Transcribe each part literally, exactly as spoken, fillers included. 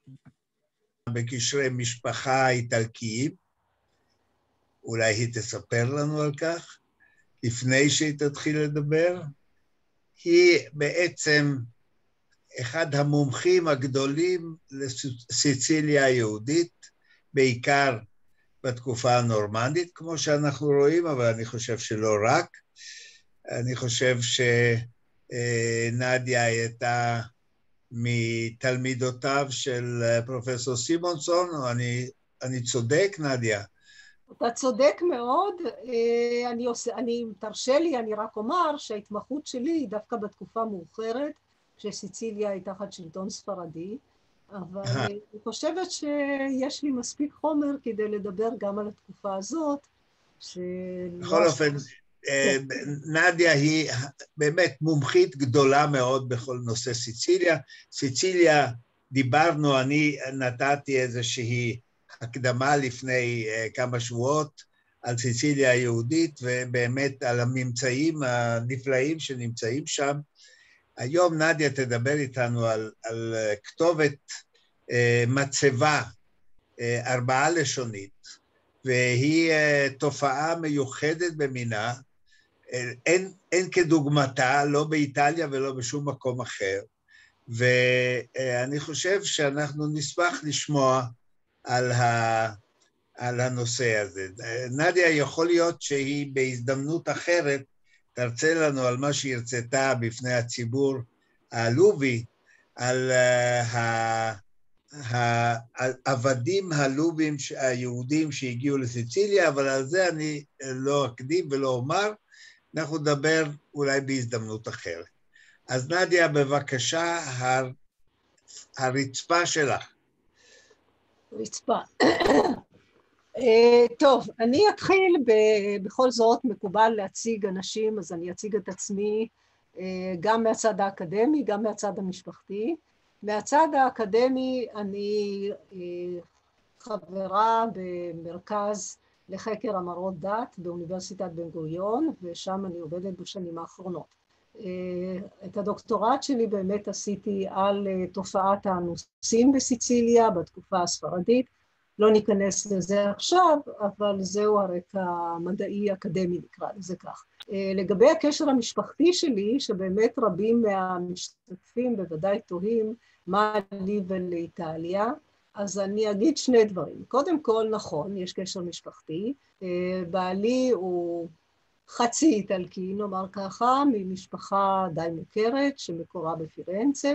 בקשרי משפחה איטלקיים, אולי היא תספר לנו על כך, לפני שהיא תתחיל לדבר. היא בעצם אחד המומחים הגדולים לסיציליה היהודית, בעיקר בתקופה הנורמנדית, כמו שאנחנו רואים, אבל אני חושב שלא רק. אני חושב שנדיה הייתה מתלמידותיו של פרופסור סימונסון, או אני, אני צודק, נדיה? אתה צודק מאוד. אני, עושה, אני, תרשה לי, אני רק אומר שההתמחות שלי היא דווקא בתקופה מאוחרת, כשסיציליה הייתה תחת שלטון ספרדי, אבל אני חושבת שיש לי מספיק חומר כדי לדבר גם על התקופה הזאת. בכל אופן, נדיה היא באמת מומחית גדולה מאוד בכל נושא סיציליה. סיציליה, דיברנו, אני נתתי איזושהי הקדמה לפני כמה שבועות על סיציליה היהודית, ובאמת על הממצאים הנפלאים שנמצאים שם. היום נדיה תדבר איתנו על, על כתובת מצבה ארבעה לשונית, והיא תופעה מיוחדת במינה, אין, אין כדוגמתה, לא באיטליה ולא בשום מקום אחר, ואני חושב שאנחנו נשמח לשמוע על, ה, על הנושא הזה. נדיה, יכול להיות שהיא בהזדמנות אחרת תרצה לנו על מה שהרצתה בפני הציבור הלובי, על העבדים הלובים היהודים שהגיעו לסיציליה, אבל על זה אני לא אקדים ולא אומר, אנחנו נדבר אולי בהזדמנות אחרת. אז נדיה, בבקשה, הרצפה שלך. רצפה. טוב, אני אתחיל, בכל זאת מקובל להציג אנשים, אז אני אציג את עצמי גם מהצד האקדמי, גם מהצד המשפחתי. מהצד האקדמי אני חברה במרכז לחקר המראות דת באוניברסיטת בן גוריון, ושם אני עובדת בשנים האחרונות. את הדוקטורט שלי באמת עשיתי על תופעת האנוסים בסיציליה בתקופה הספרדית. לא ניכנס לזה עכשיו, אבל זהו הרקע המדעי-אקדמי, נקרא לזה כך. לגבי הקשר המשפחתי שלי, שבאמת רבים מהמשתתפים בוודאי תוהים מה לי ולאיטליה, אז אני אגיד שני דברים. קודם כל, נכון, יש קשר משפחתי. בעלי הוא חצי איטלקי, נאמר ככה, ממשפחה די מוכרת שמקורה בפירנצה,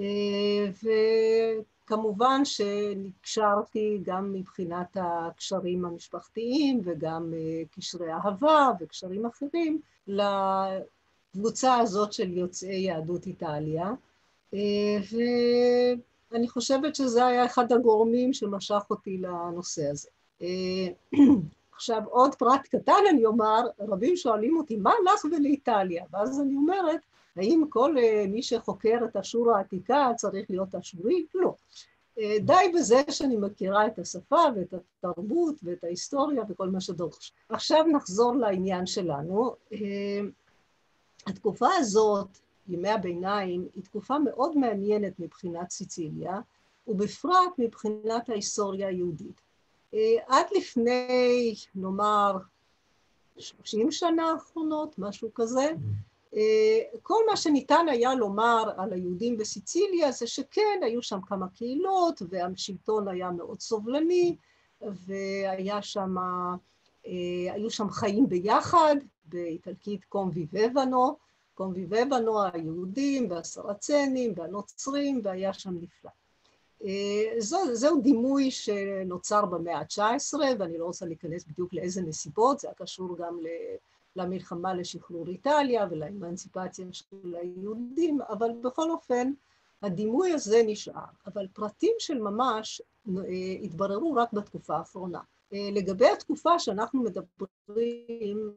וכמובן שנקשרתי גם מבחינת הקשרים המשפחתיים וגם קשרי אהבה וקשרים אחרים לקבוצה הזאת של יוצאי יהדות איטליה, ואני חושבת שזה היה אחד הגורמים שמשך אותי לנושא הזה. עכשיו, עוד פרט קטן אני אומר, רבים שואלים אותי, מה לך ולאיטליה? ואז אני אומרת, האם כל מי שחוקר את אשור העתיקה צריך להיות אשורי? לא. די בזה שאני מכירה את השפה ואת התרבות ואת ההיסטוריה וכל מה שדורש. עכשיו נחזור לעניין שלנו. התקופה הזאת, ימי הביניים, היא תקופה מאוד מעניינת מבחינת סיציליה, ובפרט מבחינת ההיסטוריה היהודית. עד לפני, נאמר, שלושים שנה האחרונות, משהו כזה, כל מה שניתן היה לומר על היהודים בסיציליה זה שכן, היו שם כמה קהילות, והשלטון היה מאוד סובלני, והיה שם, היו שם חיים ביחד, באיטלקית קומביבבנו, קומביבבנו היהודים והסרצנים והנוצרים, והיה שם נפלא. זהו, זהו דימוי שנוצר במאה ה-תשע עשרה, ואני לא רוצה להיכנס בדיוק לאיזה נסיבות, זה קשור גם למלחמה לשחרור איטליה ולאמנציפציה של היהודים, אבל בכל אופן, הדימוי הזה נשאר. אבל פרטים של ממש התבררו רק בתקופה האחרונה. לגבי התקופה שאנחנו מדברים,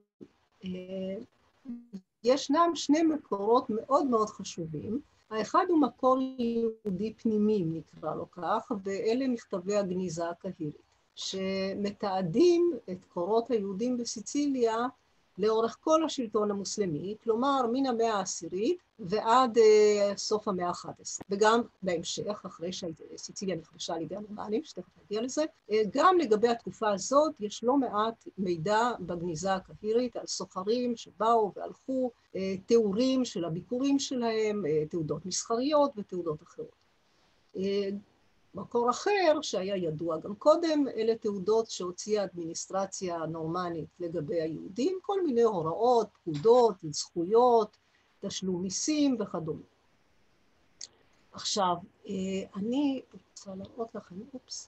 ישנם שני מקורות מאוד מאוד חשובים. האחד הוא מקור יהודי פנימי, נקרא לו כך, ואלה מכתבי הגניזה הקהירית, שמתעדים את קורות היהודים בסיציליה לאורך כל השלטון המוסלמי, כלומר מן המאה העשירית ועד uh, סוף המאה ה-אחת עשרה. וגם בהמשך, אחרי שסיציליה נכבשה על ידי הנורמנים, שתכף נגיע לזה, uh, גם לגבי התקופה הזאת יש לא מעט מידע בגניזה הקהירית על סוחרים שבאו והלכו, uh, תיאורים של הביקורים שלהם, uh, תעודות מסחריות ותעודות אחרות. Uh, מקור אחר, שהיה ידוע גם קודם, אלה תעודות שהוציאה האדמיניסטרציה הנורמנית לגבי היהודים, כל מיני הוראות, פקודות, זכויות, תשלום מיסים וכדומה. עכשיו, אני רוצה להראות לכם, אופס.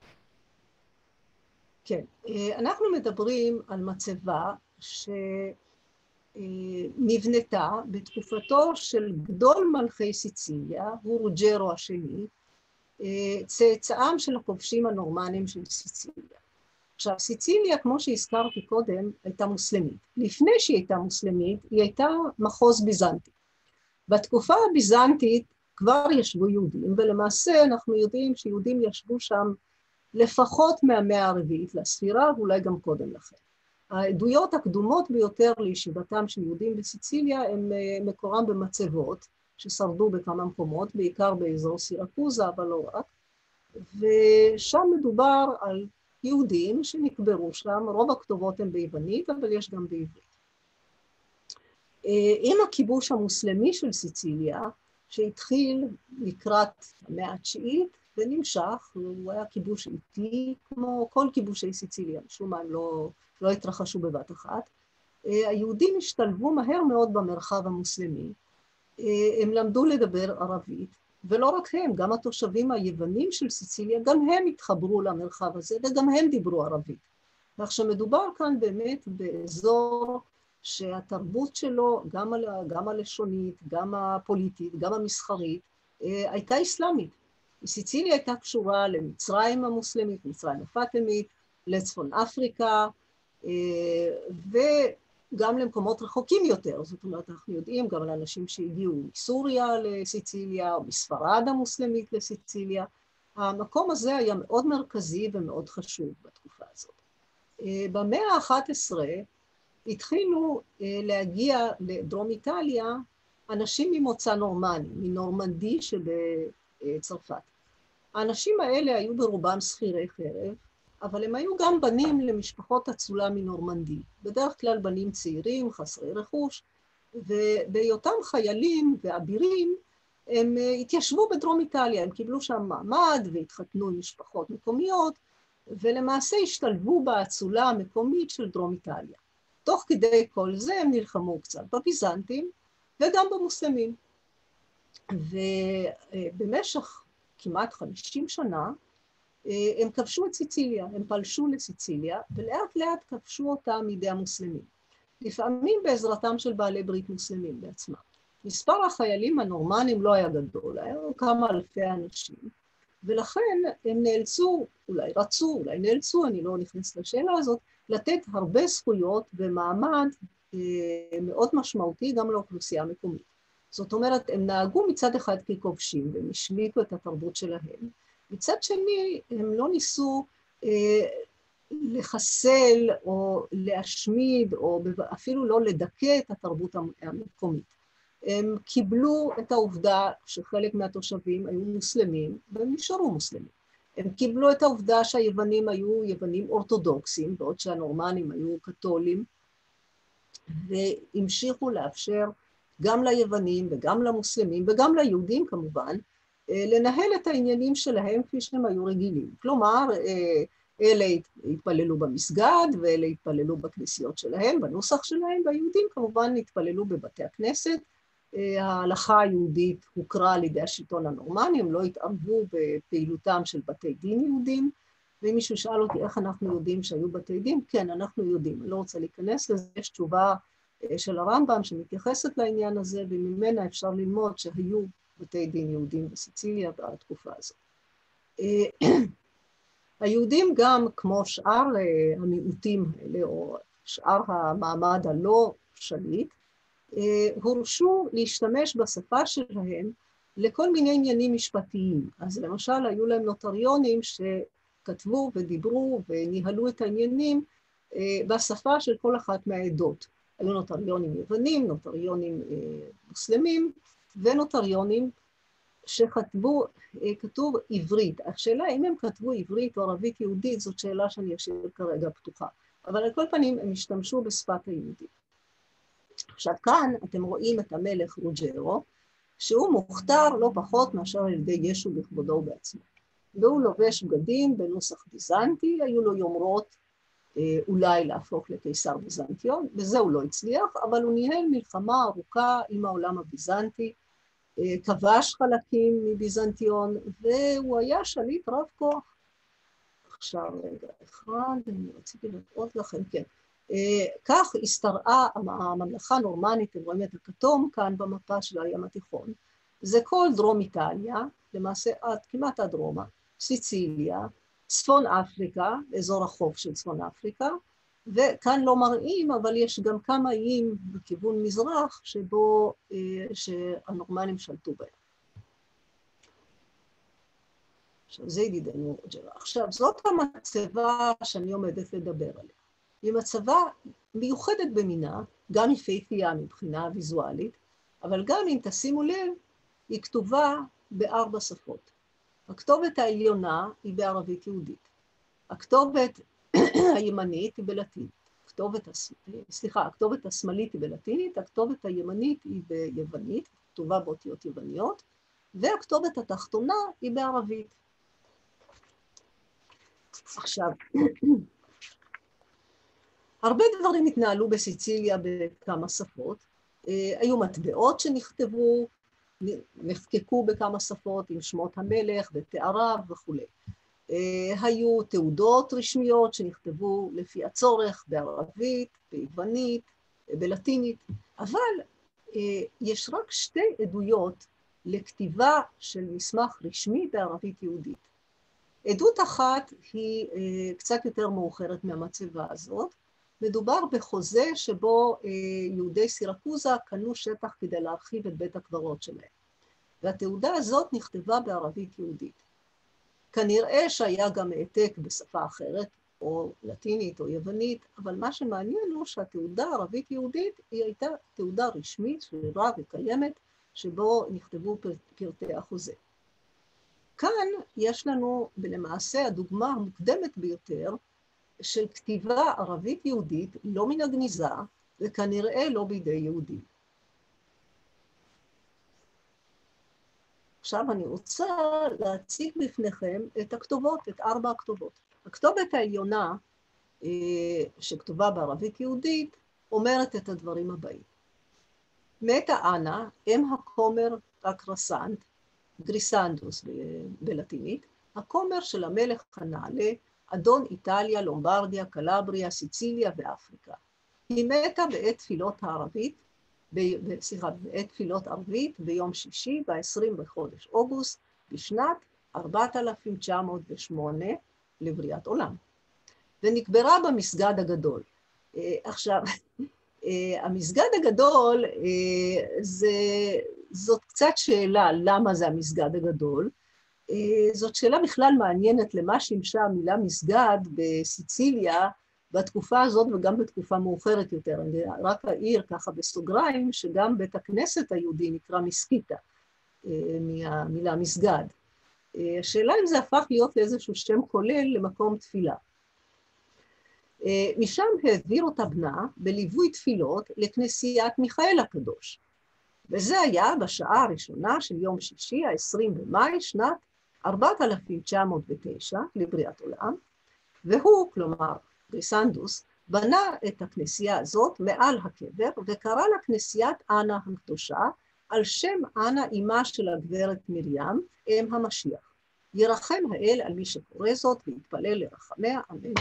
כן, אנחנו מדברים על מצבה שנבנתה בתקופתו של גדול מלכי סיציליה, הוא רוג'רו השני, צאצאם של הכובשים הנורמנים של סיציליה. עכשיו, סיציליה, כמו שהזכרתי קודם, הייתה מוסלמית. לפני שהיא הייתה מוסלמית, היא הייתה מחוז ביזנטי. בתקופה הביזנטית כבר ישבו יהודים, ולמעשה אנחנו יודעים שיהודים ישבו שם לפחות מהמאה הרביעית לספירה, ואולי גם קודם לכן. העדויות הקדומות ביותר לישיבתם של יהודים בסיציליה הם מקורם במצבות, ששרדו בכמה מקומות, בעיקר באזור סירקוזה, אבל לא רק, ושם מדובר על יהודים שנקברו שם, רוב הכתובות הן ביוונית, אבל יש גם בעברית. עם הכיבוש המוסלמי של סיציליה, שהתחיל לקראת המאה התשיעית, ונמשך, הוא היה כיבוש איטי, כמו כל כיבושי סיציליה, משום מה הם לא, לא התרחשו בבת אחת, היהודים השתלבו מהר מאוד במרחב המוסלמי, הם למדו לדבר ערבית, ולא רק הם, גם התושבים היוונים של סיציליה, גם הם התחברו למרחב הזה, וגם הם דיברו ערבית. כך שמדובר כאן באמת באזור שהתרבות שלו, גם, גם הלשונית, גם הפוליטית, גם המסחרית, הייתה אסלאמית. סיציליה הייתה קשורה למצרים המוסלמית, מצרים הפאטימית, לצפון אפריקה, ו... גם למקומות רחוקים יותר, זאת אומרת, אנחנו יודעים גם על אנשים שהגיעו מסוריה לסיציליה, או מספרד המוסלמית לסיציליה. המקום הזה היה מאוד מרכזי ומאוד חשוב בתקופה הזאת. במאה ה-אחת עשרה התחילו להגיע לדרום איטליה אנשים ממוצא נורמני, מנורמנדי שבצרפת. האנשים האלה היו ברובם שכירי חרב, אבל הם היו גם בנים למשפחות אצולה מנורמנדי, בדרך כלל בנים צעירים, חסרי רכוש, ובהיותם חיילים ואבירים, הם התיישבו בדרום איטליה, הם קיבלו שם מעמד והתחתנו עם משפחות מקומיות, ולמעשה השתלבו באצולה המקומית של דרום איטליה. תוך כדי כל זה הם נלחמו קצת בביזנטים וגם במוסלמים. ובמשך כמעט חמישים שנה, הם כבשו את סיציליה, הם פלשו לסיציליה, ולאט לאט כבשו אותה מידי המוסלמים. לפעמים בעזרתם של בעלי ברית מוסלמים בעצמם. מספר החיילים הנורמנים לא היה גדול, היו כמה אלפי אנשים, ולכן הם נאלצו, אולי רצו, אולי נאלצו, אני לא נכנס לשאלה הזאת, לתת הרבה זכויות ומעמד אה, מאוד משמעותי גם לאוכלוסייה המקומית. זאת אומרת, הם נהגו מצד אחד ככובשים, והם השליטו את התרבות שלהם, מצד שני, הם לא ניסו אה, לחסל או להשמיד, או אפילו לא לדכא את התרבות המקומית. הם קיבלו את העובדה שחלק מהתושבים היו מוסלמים, והם נשארו מוסלמים. הם קיבלו את העובדה שהיוונים היו יוונים אורתודוקסים, בעוד שהנורמנים היו קתולים, והמשיכו לאפשר גם ליוונים וגם למוסלמים, וגם ליהודים כמובן, לנהל את העניינים שלהם כפי שהם היו רגילים. כלומר, אלה התפללו במסגד, ואלה התפללו בכנסיות שלהם, בנוסח שלהם, והיהודים כמובן התפללו בבתי הכנסת. ההלכה היהודית הוכרה על ידי השלטון הנורמני, הם לא התערבו בפעילותם של בתי דין יהודים, ואם מישהו שאל אותי איך אנחנו יודעים שהיו בתי דין, כן, אנחנו יודעים, אני לא רוצה להיכנס לזה, יש תשובה של הרמב"ם שמתייחסת לעניין הזה, וממנה אפשר ללמוד שהיו בתי דין יהודים בסיציליה בתקופה הזאת. היהודים גם, כמו שאר המיעוטים האלה, או שאר המעמד הלא שליט, הורשו להשתמש בשפה שלהם לכל מיני עניינים משפטיים. אז למשל, היו להם נוטריונים שכתבו ודיברו וניהלו את העניינים בשפה של כל אחת מהעדות. היו נוטריונים יוונים, נוטריונים מוסלמים, ונוטריונים שכתבו, כתוב עברית. השאלה אם הם כתבו עברית או ערבית יהודית, זאת שאלה שאני אשאיר כרגע פתוחה. אבל על כל פנים הם השתמשו בשפת היהודית. עכשיו כאן אתם רואים את המלך רוג'רו, שהוא מוכתר לא פחות מאשר על ידי ישו בכבודו בעצמו. והוא לובש בגדים בנוסח ביזנטי, היו לו יומרות אולי להפוך לקיסר ביזנטיון, וזה הוא לא הצליח, אבל הוא ניהל מלחמה ארוכה עם העולם הביזנטי, כבש חלקים מביזנטיון, והוא היה שליט רב כוח. עכשיו רגע אחד, אני רציתי לראות לכם, כן. כך הסתרעה הממלכה הנורמנית, אתם רואים את הכתום כאן במפה של הים התיכון, זה כל דרום איטליה, למעשה עד, כמעט עד רומא, סיציליה, צפון אפריקה, אזור החוף של צפון אפריקה, וכאן לא מראים, אבל יש גם כמה איים בכיוון מזרח, שבו, שהנורמנים שלטו בהם. עכשיו, זה ידידנו רוג'רו. עכשיו, זאת המצבה שאני עומדת לדבר עליה. היא מצבה מיוחדת במינה, גם יפהפייה מבחינה ויזואלית, אבל גם אם תשימו לב, היא כתובה בארבע שפות. הכתובת העליונה היא בערבית יהודית. הכתובת הימנית היא בלטינית. הכתובת, סליחה, הכתובת השמאלית היא בלטינית, הכתובת הימנית היא ביוונית, כתובה באותיות יווניות, והכתובת התחתונה היא בערבית. עכשיו, הרבה דברים התנהלו בסיציליה בכמה שפות. היו מטבעות שנכתבו, נחקקו בכמה שפות עם שמות המלך ותאריו וכו'. היו תעודות רשמיות שנכתבו לפי הצורך בערבית, ביוונית, בלטינית, אבל יש רק שתי עדויות לכתיבה של מסמך רשמי בערבית יהודית. עדות אחת היא קצת יותר מאוחרת מהמצבה הזאת, מדובר בחוזה שבו יהודי סירקוזה קנו שטח כדי להרחיב את בית הקברות שלהם. והתעודה הזאת נכתבה בערבית יהודית. כנראה שהיה גם העתק בשפה אחרת, או לטינית או יוונית, אבל מה שמעניין הוא שהתעודה הערבית יהודית היא הייתה תעודה רשמית, שרירה וקיימת, שבו נכתבו פרטי החוזה. כאן יש לנו למעשה הדוגמה המוקדמת ביותר, של כתיבה ערבית יהודית לא מן הגניזה, וכנראה לא בידי יהודים. עכשיו אני רוצה להציג בפניכם את הכתובות, את ארבע הכתובות. הכתובת העליונה שכתובה בערבית יהודית אומרת את הדברים הבאים. מתה אנה, אם הכומר אקרסנט, גריסנדוס בלטינית, הכומר של המלך הנעלה, אדון איטליה, לומברדיה, קלבריה, סיציליה ואפריקה. היא מתה בעת תפילות הערבית, ב, סליחה, בעת תפילות ערבית ביום שישי, ב-עשרים בחודש אוגוסט, בשנת ארבעת אלפים תשע מאות ושמונה לבריאת עולם. ונקברה במסגד הגדול. עכשיו, המסגד הגדול, זה, זאת קצת שאלה למה זה המסגד הגדול, זאת שאלה בכלל מעניינת למה שימשה המילה מסגד בסיציליה בתקופה הזאת וגם בתקופה מאוחרת יותר. אני רק אעיר ככה בסוגריים שגם בית הכנסת היהודי נקרא מסקיטה, מהמילה מסגד. השאלה אם זה הפך להיות לאיזשהו שם כולל למקום תפילה. משם העביר אותה בנה בליווי תפילות לכנסיית מיכאל הקדוש. וזה היה בשעה הראשונה של יום שישי, ה-עשרים במאי, שנת ארבעת אלפים תשע מאות ותשע לבריאת עולם, והוא, כלומר גריסנדוס, בנה את הכנסייה הזאת מעל הקבר, וקרא לה כנסיית אנה הקדושה, על שם אנה, אמה של הגברת מרים, אם המשיח. ירחם האל על מי שקורא זאת, ויתפלל לרחמיה, אמן.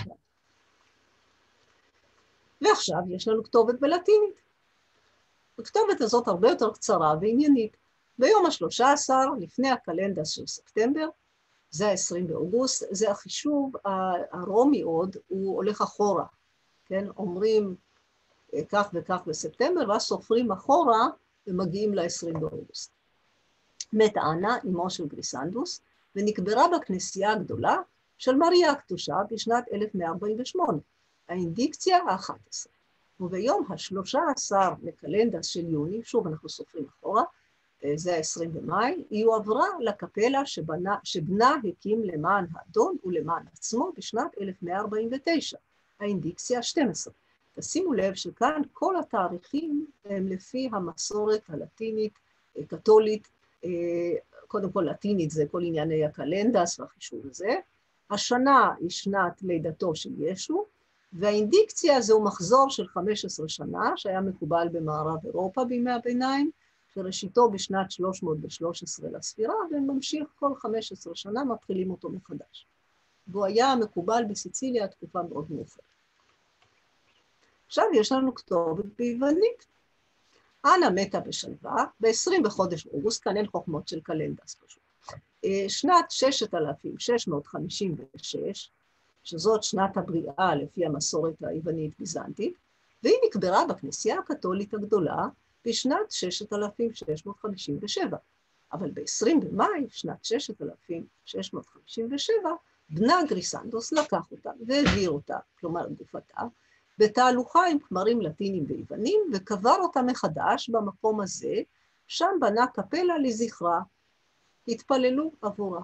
ועכשיו יש לנו כתובת בלטינית. הכתובת הזאת הרבה יותר קצרה ועניינית. ביום ה-שלושה עשר, לפני הקלנדס של ספטמבר, זה ה-עשרים באוגוסט, זה החישוב הרומי עוד, הוא הולך אחורה. כן, אומרים כך וכך בספטמבר, ואז סופרים אחורה ומגיעים ל-עשרים באוגוסט. מתה אנה, אמו של גריסנדוס, ונקברה בכנסייה הגדולה של מריה הקדושה בשנת אלף מאה ארבעים ושמונה, האינדיקציה ה-אחת עשרה. וביום ה-שלושה עשר לקלנדס של יוני, שוב אנחנו סופרים אחורה, זה ה-עשרים במאי, היא הועברה לקפלה שבנה, שבנה הקים למען האדון ולמען עצמו בשנת אלף מאה ארבעים ותשע, האינדיקציה ה-שתים עשרה. תשימו לב שכאן כל התאריכים הם לפי המסורת הלטינית, קתולית, קודם כל לטינית זה כל ענייני הקלנדס והחישוב הזה, השנה היא שנת לידתו של ישו, והאינדיקציה זהו מחזור של חמש עשרה שנה, שהיה מקובל במערב אירופה בימי הביניים, שראשיתו בשנת שלוש מאות ושלוש עשרה לספירה, וממשיך כל חמש עשרה שנה, מתחילים אותו מחדש. והוא היה מקובל בסיציליה תקופה מאוד מאוחרת. עכשיו יש לנו כתובת ביוונית. אנה מתה בשלווה, ב-עשרים בחודש אוגוסט, כאן אין חוכמות של קלנדס פשוט. שנת ששת אלפים שש מאות חמישים ושש, שזאת שנת הבריאה לפי המסורת היוונית-ביזנטית, והיא נקברה בכנסייה הקתולית הגדולה בשנת ששת אלפים שש מאות חמישים ושבע. אבל ב-עשרים במאי, שנת ששת אלפים שש מאות חמישים ושבע, בנה גריסנדוס לקח אותה והעביר אותה, כלומר גופתה, בתהלוכה עם כמרים לטינים ויוונים, וקבר אותה מחדש במקום הזה, שם בנה קפלה לזכרה, התפללו עבורה.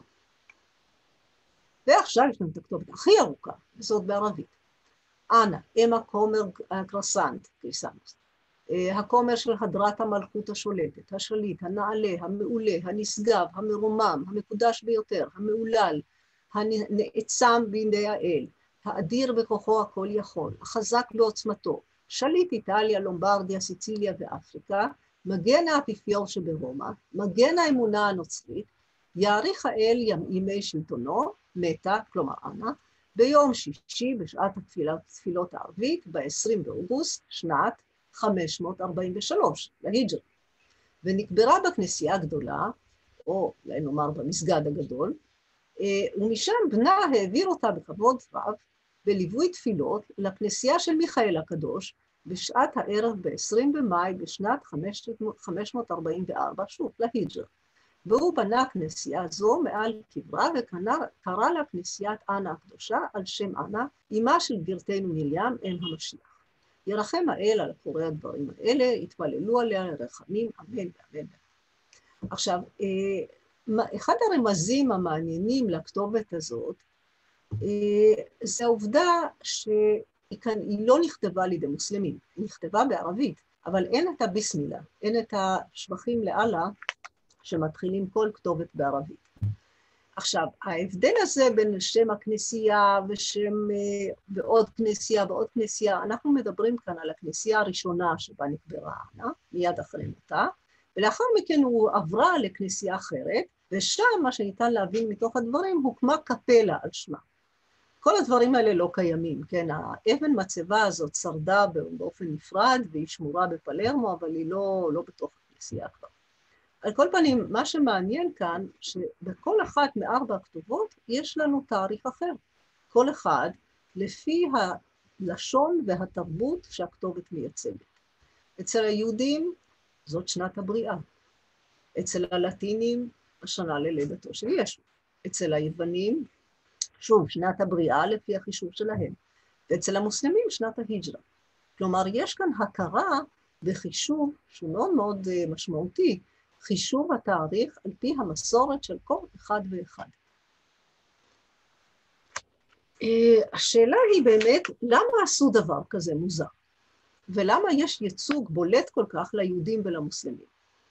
ועכשיו יש לנו את הכתובת הכי ארוכה, וזאת בערבית. אנה, אם הכומר קרסנט, קריסנוס, הכומר של הדרת המלכות השולטת, השליט, הנעלה, המעולה, הנשגב, המרומם, המקודש ביותר, המעולל, הנעצם בידי האל, האדיר בכוחו הכל יכול, החזק בעוצמתו, שליט איטליה, לומברדיה, סיציליה ואפריקה, מגן האפיפיור שברומא, מגן האמונה הנוצרית, יאריך האל ימי שלטונו, מתה, כלומר אנה, ביום שישי בשעת התפילות, תפילות הערבית, ב-עשרים באוגוסט, שנת חמש מאות ארבעים ושלוש, להיג'רה, ונקברה בכנסייה הגדולה, או אולי נאמר במסגד הגדול, ומשם בנה העביר אותה בכבוד רב, בליווי תפילות לכנסייה של מיכאל הקדוש, בשעת הערב ב-עשרים במאי בשנת חמש מאות ארבעים וארבע, שוב, להיג'רה. והוא בנה כנסייה זו מעל קברה, וקרא לה כנסיית אנה הקדושה על שם אנה, אמה של גברתנו מרים, אם המשיח. ירחם האל על קורא הדברים האלה, יתפללו עליה לרחמים, אמן ואמן. עכשיו, אחד הרמזים המעניינים לכתובת הזאת, זה העובדה שהיא לא נכתבה לידי מוסלמים, היא נכתבה בערבית, אבל אין את הביסמילה, אין את השבחים לאללה שמתחילים כל כתובת בערבית. עכשיו, ההבדל הזה בין שם הכנסייה ושם ועוד כנסייה ועוד כנסייה, אנחנו מדברים כאן על הכנסייה הראשונה שבה נקברה אנה, מיד אחרי מותה, ולאחר מכן הוא עברה לכנסייה אחרת, ושם מה שניתן להבין מתוך הדברים, הוקמה קפלה על שמה. כל הדברים האלה לא קיימים, כן? האבן מצבה הזאת שרדה באופן נפרד, והיא שמורה בפלרמו, אבל היא לא, לא בתוך הכנסייה כבר. על כל פנים, מה שמעניין כאן, שבכל אחת מארבע הכתובות, יש לנו תאריך אחר. כל אחד, לפי הלשון והתרבות שהכתובת מייצגת. אצל היהודים, זאת שנת הבריאה. אצל הלטינים, השנה ללידתו של ישו. אצל היוונים, שוב, שנת הבריאה לפי החישוב שלהם. ואצל המוסלמים, שנת ההיג'רה. כלומר, יש כאן הכרה בחישוב שהוא מאוד מאוד משמעותי, חישוב התאריך על פי המסורת של כל אחד ואחד. השאלה היא באמת, למה עשו דבר כזה מוזר? ולמה יש ייצוג בולט כל כך ליהודים ולמוסלמים?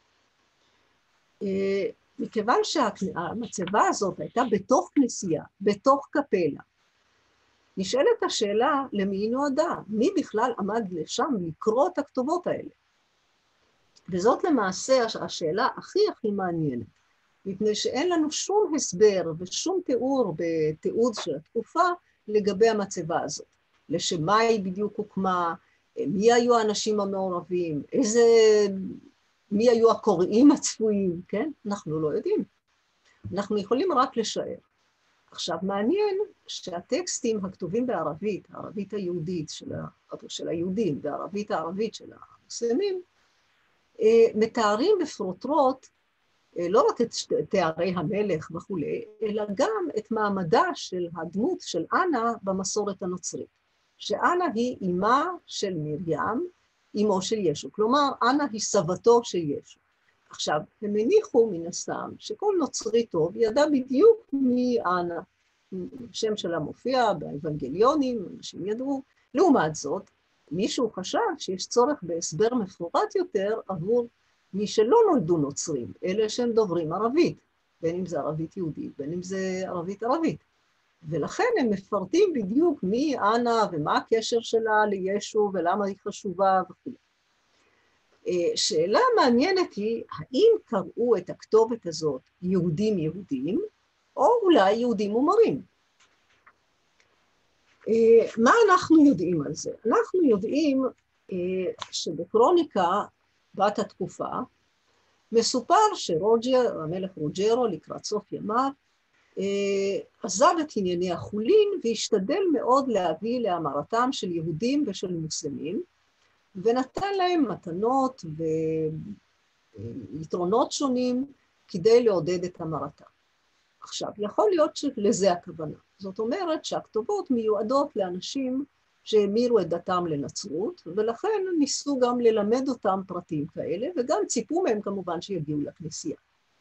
מכיוון שהמצבה הזאת הייתה בתוך כנסייה, בתוך קפלה, נשאלת השאלה למי היא נועדה, מי בכלל עמד לשם לקרוא את הכתובות האלה? וזאת למעשה השאלה הכי הכי מעניינת, מפני שאין לנו שום הסבר ושום תיאור בתיעוד של התקופה לגבי המצבה הזאת. לשם מה היא בדיוק הוקמה, מי היו האנשים המעורבים, איזה, מי היו הקוראים הצפויים, כן? אנחנו לא יודעים. אנחנו יכולים רק לשער. עכשיו, מעניין שהטקסטים הכתובים בערבית, הערבית היהודית של, ה... של היהודים והערבית הערבית של המוסלמים, מתארים בפרוטרוט לא רק את תארי המלך וכולי, אלא גם את מעמדה של הדמות של אנה במסורת הנוצרית. שאנה היא אמה של מרים, אמו של ישו. כלומר, אנה היא סבתו של ישו. עכשיו, הם הניחו מן הסתם שכל נוצרי טוב ידע בדיוק מי אנה. השם שלה מופיע באבנגליונים, אנשים ידעו. לעומת זאת, מישהו חשב שיש צורך בהסבר מפורט יותר עבור מי שלא נולדו נוצרים, אלה שהם דוברים ערבית, בין אם זה ערבית יהודית, בין אם זה ערבית ערבית. ולכן הם מפרטים בדיוק מי אנה ומה הקשר שלה לישו ולמה היא חשובה וכו'. שאלה מעניינת היא, האם קראו את הכתובת הזאת יהודים יהודים, או אולי יהודים ומרים? מה אנחנו יודעים על זה? אנחנו יודעים שבקרוניקה בת התקופה, מסופר שרוג'ר, המלך רוג'רו לקראת סוף ימיו, עזב את ענייני החולין והשתדל מאוד להביא להמרתם של יהודים ושל מוסלמים, ונתן להם מתנות ויתרונות שונים כדי לעודד את המרתם. עכשיו, יכול להיות שלזה הכוונה. זאת אומרת שהכתובות מיועדות לאנשים שהמירו את דתם לנצרות, ולכן ניסו גם ללמד אותם פרטים כאלה, וגם ציפו מהם כמובן שיגיעו לכנסייה.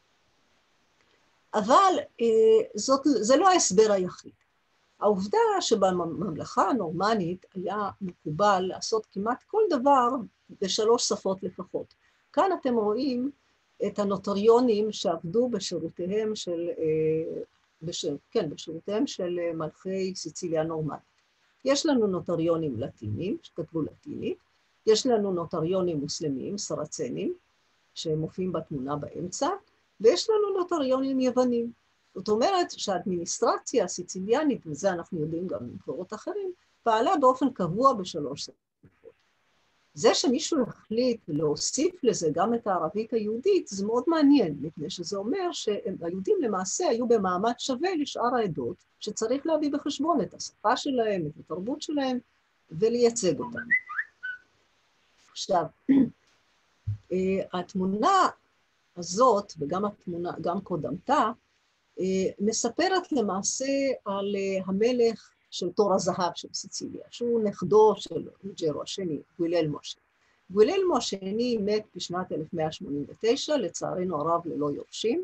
אבל זאת, זה לא ההסבר היחיד. העובדה שבממלכה הנורמנית היה מקובל לעשות כמעט כל דבר בשלוש שפות לפחות. כאן אתם רואים את הנוטריונים שעבדו בשירותיהם של, בש, כן, בשירותיהם של מלכי סיציליה הנורמנית. יש לנו נוטריונים לטינים שכתבו לטינית, יש לנו נוטריונים מוסלמים, סרצנים, שמופיעים בתמונה באמצע, ויש לנו נוטריונים יוונים. זאת אומרת שהאדמיניסטרציה הסיציליאנית, וזה אנחנו יודעים גם ממקורות אחרים, פעלה באופן קבוע בשלוש שפות. זה שמישהו החליט להוסיף לזה גם את הערבית היהודית, זה מאוד מעניין, מפני שזה אומר שהיהודים למעשה היו במעמד שווה לשאר העדות, שצריך להביא בחשבון את השפה שלהם, את התרבות שלהם, ולייצג אותם. עכשיו, התמונה הזאת, וגם התמונה, גם קודמתה, מספרת למעשה על המלך של תור הזהב של סיציליה, שהוא נכדו של רוג'רו השני, גויללמו השני. גויללמו השני מת בשנת אלף מאה שמונים ותשע, לצערנו הרב ללא יורשים,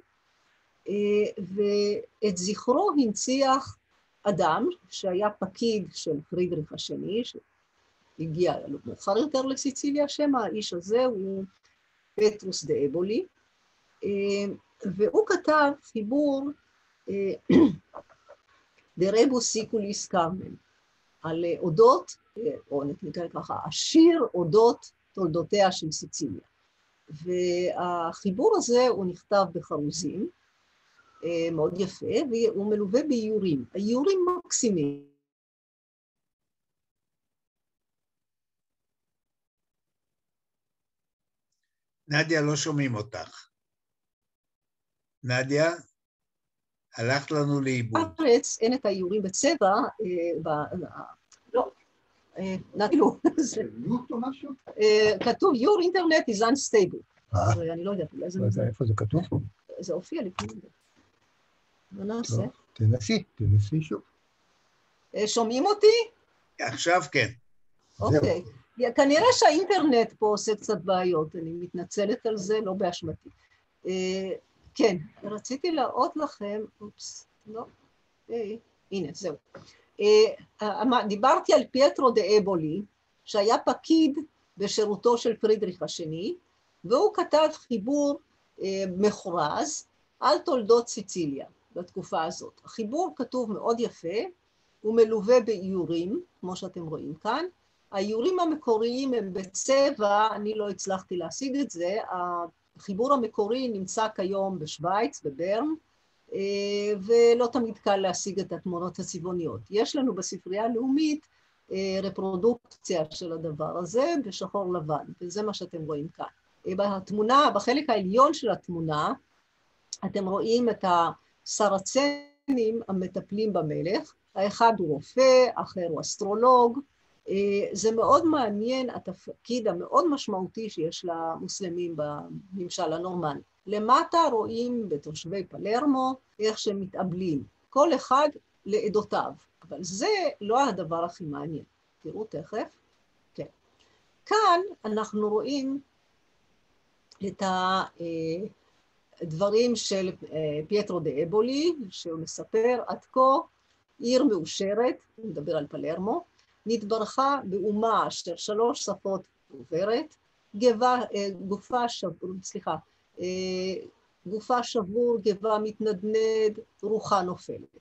ואת זכרו הנציח אדם שהיה פקיד של פרידריך השני, שהגיע מאוחר יותר לסיציליה, שם האיש הזה הוא פטרוס דה אבולי, והוא כתב חיבור דרבוס סיקוליס קרמן, על אודות, או נקרא ככה, השיר אודות תולדותיה של סיציליה. והחיבור הזה הוא נכתב בחרוזים, מאוד יפה, והוא מלווה באיורים. האיורים מקסימים. נדיה, לא שומעים אותך. נדיה, הלכת לנו לאיבוד. בארץ אין את האיורים בצבע, לא, נדלו. כתוב, your internet is unstable. אני לא יודעת, אולי זה נמצא. איפה זה כתוב? זה הופיע לפני. מה נעשה? תנסי, תנסי שוב. שומעים אותי? עכשיו כן. אוקיי. כנראה שהאינטרנט פה עושה קצת בעיות, אני מתנצלת על זה, לא באשמתי. כן, רציתי להראות לכם, אופס, לא, הנה, זהו. דיברתי על פייטרו דה אבולי, שהיה פקיד בשירותו של פרידריך השני, והוא כתב חיבור מכורז על תולדות סיציליה בתקופה הזאת. החיבור כתוב מאוד יפה, הוא מלווה באיורים, כמו שאתם רואים כאן. האיורים המקוריים הם בצבע, אני לא הצלחתי להשיג את זה, החיבור המקורי נמצא כיום בשוויץ, בברן, ולא תמיד קל להשיג את התמונות הצבעוניות. יש לנו בספרייה הלאומית רפרודוקציה של הדבר הזה בשחור לבן, וזה מה שאתם רואים כאן. בתמונה, בחלק העליון של התמונה, אתם רואים את הסרצנים המטפלים במלך, האחד הוא רופא, האחר הוא אסטרולוג, זה מאוד מעניין התפקיד המאוד משמעותי שיש למוסלמים בממשל הנורמני. למטה רואים בתושבי פלרמו איך שהם מתאבלים, כל אחד לעדותיו, אבל זה לא הדבר הכי מעניין. תראו תכף. כן. כאן אנחנו רואים את הדברים של פייטרו דה אבולי, שהוא מספר עד כה, עיר מאושרת, הוא מדבר על פלרמו, נתברכה באומה אשר שלוש שפות דוברת, גבה, גופה שבור, סליחה, גופה שבור, גבה מתנדנד, רוחה נופלת.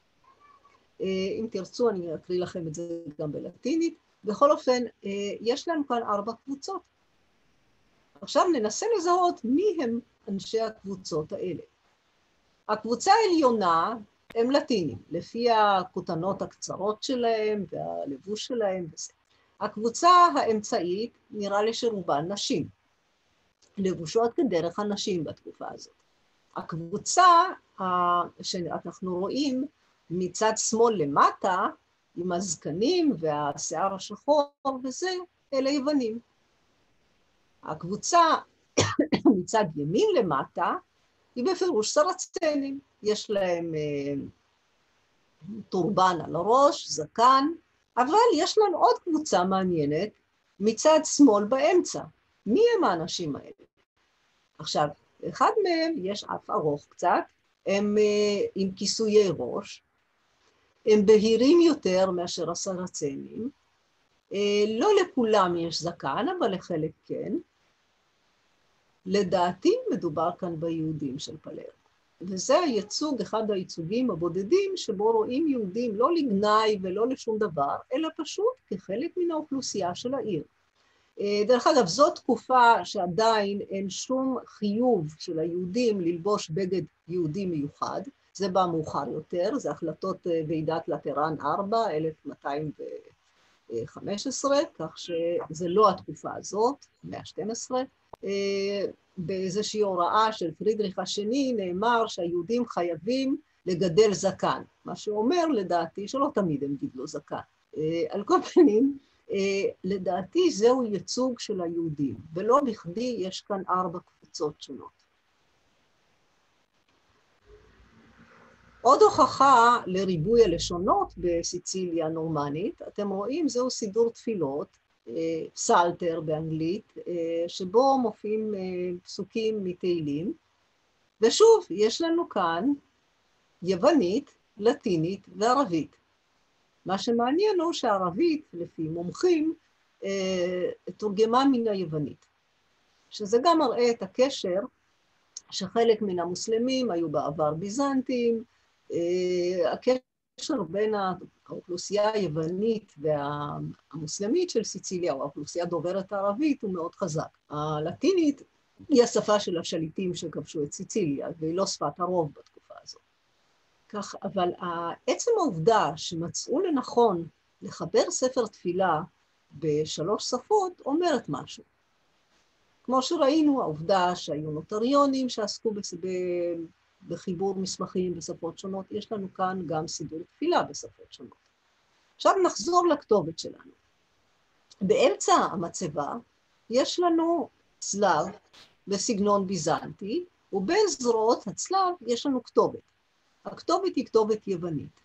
אם תרצו, אני אקריא לכם את זה גם בלטינית. בכל אופן, יש לנו כאן ארבע קבוצות. עכשיו ננסה לזהות מי הם אנשי הקבוצות האלה. הקבוצה העליונה הם לטינים, לפי הכותנות הקצרות שלהם והלבוש שלהם וזה. הקבוצה האמצעית נראה לי שרובן נשים, לבושות כדרך הנשים בתקופה הזאת. הקבוצה שאנחנו רואים מצד שמאל למטה, עם הזקנים והשיער השחור וזה, אלה יוונים. הקבוצה מצד ימין למטה, היא בפירוש סרצנים. יש להם אה, טורבן על הראש, זקן, אבל יש לנו עוד קבוצה מעניינת מצד שמאל באמצע. מי הם האנשים האלה? עכשיו, אחד מהם יש אף ארוך קצת, הם אה, עם כיסויי ראש, הם בהירים יותר מאשר הסרצנים, אה, לא לכולם יש זקן, אבל לחלק כן. לדעתי מדובר כאן ביהודים של פלרמו. וזה הייצוג, אחד הייצוגים הבודדים, שבו רואים יהודים לא לגנאי ולא לשום דבר, אלא פשוט כחלק מן האוכלוסייה של העיר. דרך אגב, זאת תקופה שעדיין אין שום חיוב של היהודים ללבוש בגד יהודי מיוחד, זה בא מאוחר יותר, זה החלטות ועידת לטרן ארבע, אלף מאתיים וחמש עשרה, כך שזה לא התקופה הזאת, מאה ושתים עשרה, באיזושהי הוראה של פרידריך השני נאמר שהיהודים חייבים לגדל זקן, מה שאומר לדעתי שלא תמיד הם גידלו זקן. על כל פנים, לדעתי זהו ייצוג של היהודים, ולא בכדי יש כאן ארבע קבוצות שונות. עוד הוכחה לריבוי הלשונות בסיציליה הנורמנית, אתם רואים זהו סידור תפילות, פסלטר באנגלית, שבו מופיעים פסוקים מתהילים, ושוב, יש לנו כאן יוונית, לטינית וערבית. מה שמעניין הוא שהערבית, לפי מומחים, תורגמה מן היוונית, שזה גם מראה את הקשר שחלק מן המוסלמים היו בעבר ביזנטים, הקשר בין האוכלוסייה היוונית והמוסלמית של סיציליה, או האוכלוסייה דוברת הערבית, הוא מאוד חזק. הלטינית היא השפה של השליטים שכבשו את סיציליה, והיא לא שפת הרוב בתקופה הזאת. כך, אבל עצם העובדה שמצאו לנכון לחבר ספר תפילה בשלוש שפות, אומרת משהו. כמו שראינו, העובדה שהיו נוטריונים שעסקו בחיבור מסמכים בשפות שונות, יש לנו כאן גם סידור תפילה בשפות שונות. עכשיו נחזור לכתובת שלנו. באמצע המצבה יש לנו צלב בסגנון ביזנטי, ובין זרועות הצלב יש לנו כתובת. הכתובת היא כתובת יוונית.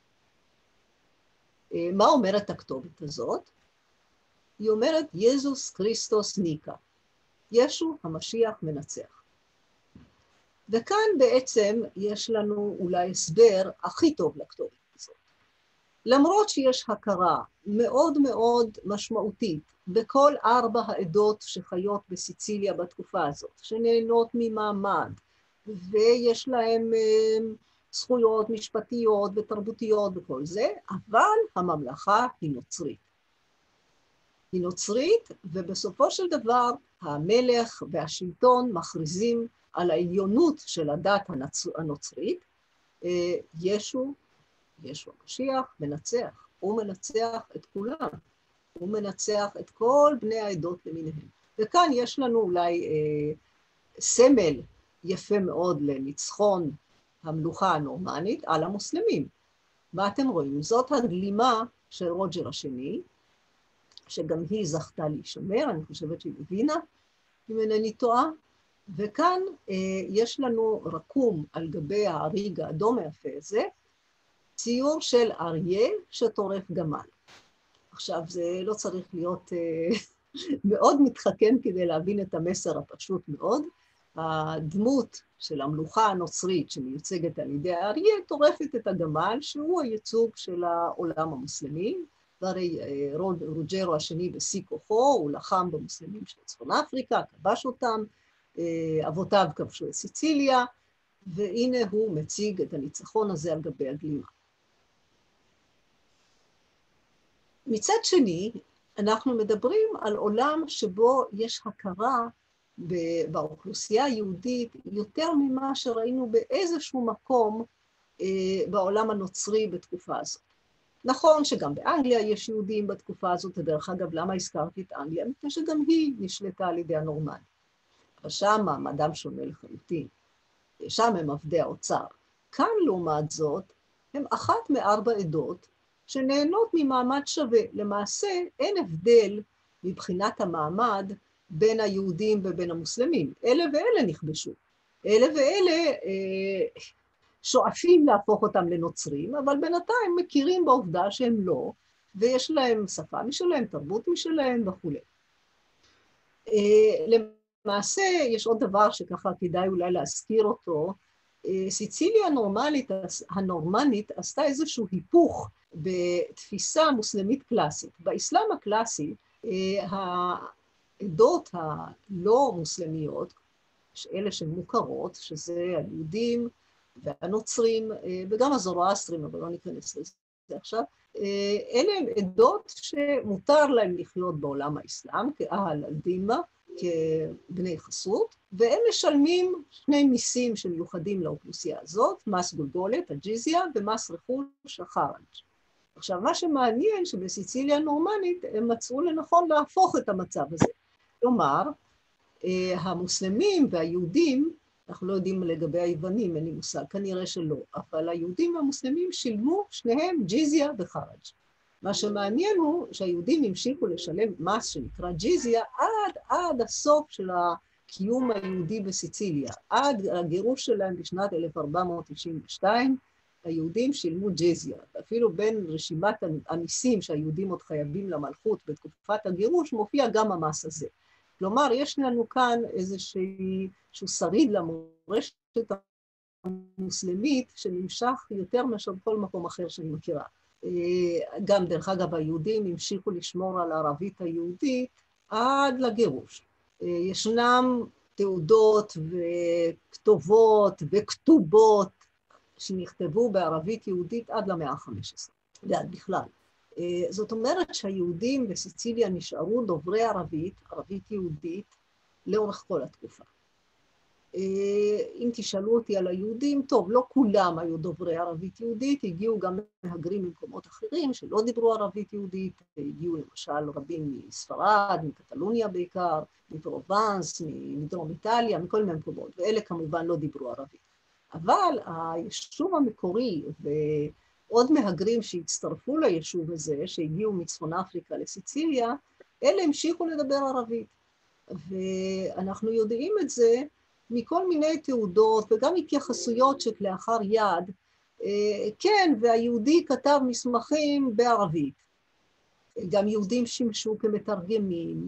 מה אומרת הכתובת הזאת? היא אומרת, יזוס כריסטוס ניקה. ישו המשיח מנצח. וכאן בעצם יש לנו אולי הסבר הכי טוב לכתובת הזאת. למרות שיש הכרה מאוד מאוד משמעותית בכל ארבע העדות שחיות בסיציליה בתקופה הזאת, שנהנות ממעמד, ויש להם זכויות משפטיות ותרבותיות וכל זה, אבל הממלכה היא נוצרית. היא נוצרית, ובסופו של דבר המלך והשלטון מכריזים על העליונות של הדת הנוצרית. ישו, ישו המשיח, מנצח. הוא מנצח את כולם. הוא מנצח את כל בני העדות למיניהם. וכאן יש לנו אולי אה, סמל יפה מאוד לניצחון המלוכה הנורמנית על המוסלמים. מה אתם רואים? זאת הגלימה של רוג'ר השני, שגם היא זכתה להישמר, אני חושבת שהיא הבינה, אם אינני טועה, וכאן אה, יש לנו רקום על גבי האריג האדום היפה הזה, ציור של אריה שטורף גמל. עכשיו, זה לא צריך להיות מאוד מתחכם כדי להבין את המסר הפשוט מאוד. הדמות של המלוכה הנוצרית שמיוצגת על ידי האריה טורפת את הגמל, שהוא הייצוג של העולם המוסלמי, והרי רוג'רו השני בשיא כוחו, הוא לחם במוסלמים של צפון אפריקה, כבש אותם, אבותיו כבשו את סיציליה, והנה הוא מציג את הניצחון הזה על גבי הגלימה. מצד שני, אנחנו מדברים על עולם שבו יש הכרה באוכלוסייה היהודית יותר ממה שראינו באיזשהו מקום בעולם הנוצרי בתקופה הזאת. נכון שגם באנגליה יש יהודים בתקופה הזאת, ודרך אגב, למה הזכרתי את אנגליה? מפני שגם היא נשלטה על ידי הנורמנים. ושם מעמדם שונה לחלוטין. שם הם עבדי האוצר. כאן, לעומת זאת, הם אחת מארבע עדות שנהנות ממעמד שווה. למעשה, אין הבדל מבחינת המעמד בין היהודים ובין המוסלמים. אלה ואלה נכבשו. אלה ואלה אה, שואפים להפוך אותם לנוצרים, אבל בינתיים מכירים בעובדה שהם לא, ויש להם שפה משלהם, תרבות משלהם וכו'. אה, למעשה, יש עוד דבר שככה כדאי אולי להזכיר אותו, סיציליה הנורמלית, הנורמנית עשתה איזשהו היפוך בתפיסה מוסלמית קלאסית. באסלאם הקלאסי, העדות הלא מוסלמיות, אלה שהן מוכרות, שזה היהודים והנוצרים, וגם הזורואסטרים, אבל לא ניכנס לזה עכשיו, אלה הן עדות שמותר להם לחיות בעולם האסלאם, כאהל אל-דימה, כבני חסות, והם משלמים שני מיסים שמיוחדים לאוכלוסייה הזאת, מס גולגולת, הג'יזיה, ומס רכוש, החראג'. עכשיו, מה שמעניין שבסיציליה הנורמנית הם מצאו לנכון להפוך את המצב הזה. כלומר, המוסלמים והיהודים, אנחנו לא יודעים לגבי היוונים, אין לי מושג, כנראה שלא, אבל היהודים והמוסלמים שילמו שניהם ג'יזיה וחראג'. מה שמעניין הוא שהיהודים המשיכו לשלם מס שנקרא ג'יזיה עד, עד הסוף של הקיום היהודי בסיציליה. עד הגירוש שלהם בשנת אלף ארבע מאות תשעים ושתיים, היהודים שילמו ג'יזיה. אפילו בין רשימת המיסים שהיהודים עוד חייבים למלכות בתקופת הגירוש, מופיע גם המס הזה. כלומר, יש לנו כאן איזשהו שריד למורשת המוסלמית שנמשך יותר מאשר בכל מקום אחר שאני מכירה. גם דרך אגב היהודים המשיכו לשמור על הערבית היהודית עד לגירוש. ישנם תעודות וכתובות וכתובות שנכתבו בערבית יהודית עד למאה ה-חמש עשרה, ועד בכלל. זאת אומרת שהיהודים בסיציליה נשארו דוברי ערבית, ערבית יהודית, לאורך כל התקופה. אם תשאלו אותי על היהודים, טוב, לא כולם היו דוברי ערבית יהודית, הגיעו גם מהגרים ממקומות אחרים שלא דיברו ערבית יהודית, הגיעו למשל רבים מספרד, מקטלוניה בעיקר, מפרובנס, מדרום איטליה, מכל מיני מקומות, ואלה כמובן לא דיברו ערבית. אבל היישוב המקורי ועוד מהגרים שהצטרפו ליישוב הזה, שהגיעו מצפון אפריקה לסיציליה, אלה המשיכו לדבר ערבית. ואנחנו יודעים את זה מכל מיני תעודות וגם התייחסויות שכלאחר יד, כן, והיהודי כתב מסמכים בערבית. גם יהודים שימשו כמתרגמים,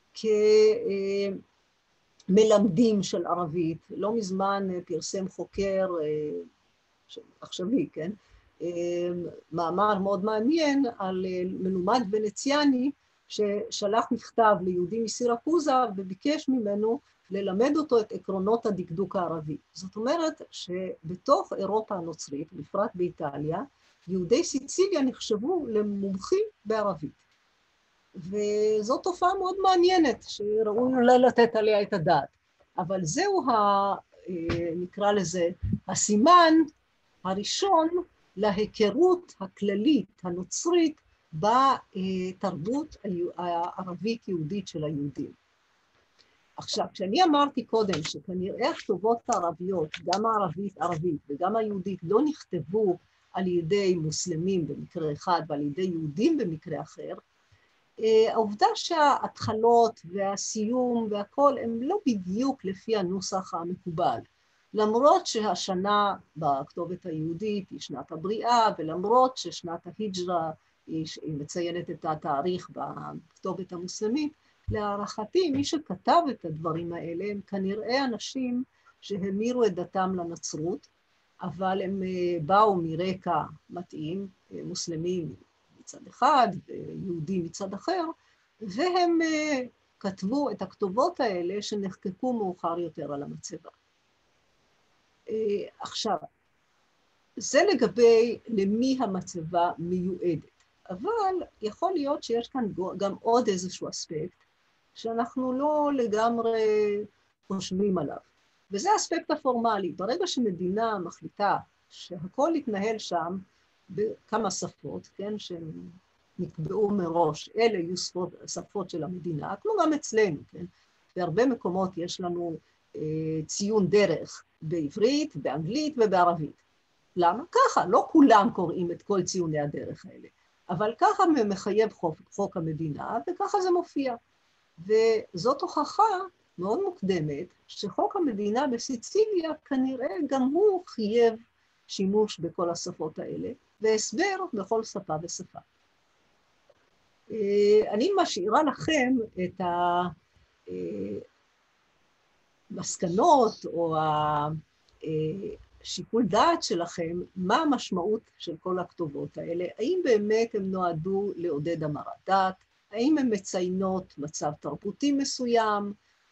כמלמדים של ערבית. לא מזמן פרסם חוקר עכשווי, כן? מאמר מאוד מעניין על מלומד ונציאני ששלח מכתב ליהודי מסירקוזה וביקש ממנו ללמד אותו את עקרונות הדקדוק הערבי. זאת אומרת שבתוך אירופה הנוצרית, בפרט באיטליה, יהודי סיציליה נחשבו למומחים בערבית. וזו תופעה מאוד מעניינת, שראוי אולי לתת עליה את הדעת. אבל זהו, ה, נקרא לזה, הסימן הראשון להיכרות הכללית הנוצרית בתרבות הערבית-יהודית של היהודים. עכשיו, כשאני אמרתי קודם שכנראה הכתובות הערביות, גם הערבית ערבית וגם היהודית, לא נכתבו על ידי מוסלמים במקרה אחד ועל ידי יהודים במקרה אחר, העובדה שההתחלות והסיום והכל הם לא בדיוק לפי הנוסח המקובל. למרות שהשנה בכתובת היהודית היא שנת הבריאה, ולמרות ששנת ההיג'רה היא, היא מציינת את התאריך בכתובת המוסלמית, להערכתי מי שכתב את הדברים האלה הם כנראה אנשים שהמירו את דתם לנצרות, אבל הם באו מרקע מתאים, מוסלמים מצד אחד, יהודים מצד אחר, והם כתבו את הכתובות האלה שנחקקו מאוחר יותר על המצבה. עכשיו, זה לגבי למי המצבה מיועדת, אבל יכול להיות שיש כאן גם עוד איזשהו אספקט שאנחנו לא לגמרי חושבים עליו, וזה האספקט הפורמלי. ברגע שמדינה מחליטה שהכל יתנהל שם בכמה שפות, כן, שנקבעו מראש, אלה יהיו שפות, שפות של המדינה, כמו גם אצלנו, כן, בהרבה מקומות יש לנו אה, ציון דרך בעברית, באנגלית ובערבית. למה? ככה, לא כולם קוראים את כל ציוני הדרך האלה, אבל ככה מחייב חוק, חוק המדינה, וככה זה מופיע. וזאת הוכחה מאוד מוקדמת, שחוק המדינה בסיציליה כנראה גם הוא חייב שימוש בכל השפות האלה, והסבר בכל שפה ושפה. אני משאירה לכם את המסקנות או השיקול דעת שלכם, מה המשמעות של כל הכתובות האלה, האם באמת הם נועדו לעודד המרת דת, האם הן מציינות מצב תרבותי מסוים,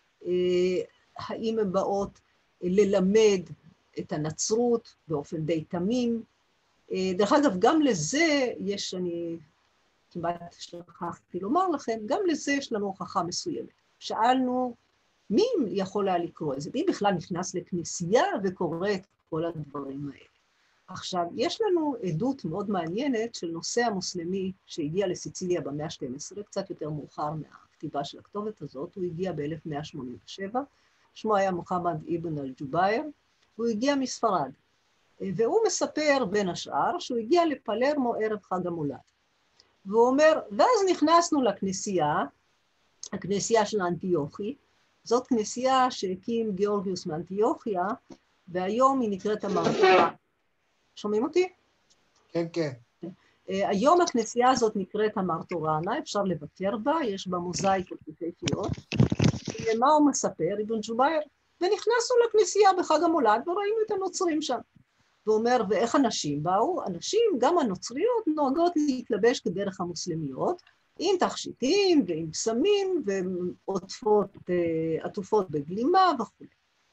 האם הן באות ללמד את הנצרות באופן די תמים. דרך אגב, גם לזה יש, אני כמעט שכחתי לומר לכם, גם לזה יש לנו הוכחה מסוימת. שאלנו, מי יכול היה לקרוא את זה? מי בכלל נכנס לכנסייה וקורא את כל הדברים האלה? עכשיו, יש לנו עדות מאוד מעניינת של נוסע מוסלמי שהגיע לסיציליה במאה ה-שתים עשרה, קצת יותר מאוחר מהכתיבה של הכתובת הזאת, הוא הגיע ב-אלף מאה שמונים ושבע, שמו היה מוחמד אבן אל-ג'ובאיר, הוא הגיע מספרד, והוא מספר בין השאר שהוא הגיע לפלרמו ערב חג המולד. והוא אומר, ואז נכנסנו לכנסייה, הכנסייה של אנטיוכי, זאת כנסייה שהקים גיאורגיוס מאנטיוכיה, והיום היא נקראת המרטורנה. שומעים אותי? כן, כן. היום הכנסייה הזאת נקראת המרטורנה, אפשר לבקר בה, יש בה מוזאיקות יפהפיות. מה הוא מספר? אבן ג'ובאיר, ונכנסנו לכנסייה בחג המולד וראינו את הנוצרים שם. והוא אומר, ואיך אנשים באו? אנשים, גם הנוצריות, נוהגות להתלבש כדרך המוסלמיות, עם תכשיטים ועם בשמים ועוטפות, עטופות בגלימה וכו'.